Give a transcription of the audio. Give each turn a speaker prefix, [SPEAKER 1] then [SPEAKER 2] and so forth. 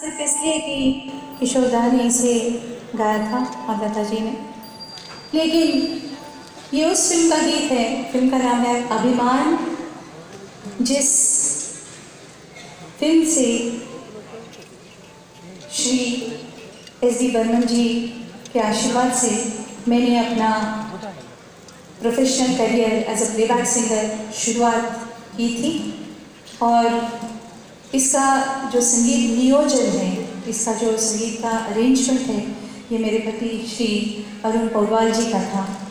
[SPEAKER 1] सिर्फ इसलिए कि किशोर दा ने इसे गाया था अनुराधा जी ने, लेकिन ये उस फिल्म का गीत है, फिल्म का नाम है अभिमान, जिस फिल्म से श्री एस.डी. बर्मन जी के आशीर्वाद से मैंने अपना professional career as a playback singer शुरुआत की थी। और इसका जो संगीत नियोजन है, इसका जो संगीत का अरेंजमेंट है, ये मेरे पति श्री अरुण पौडवाल जी का था।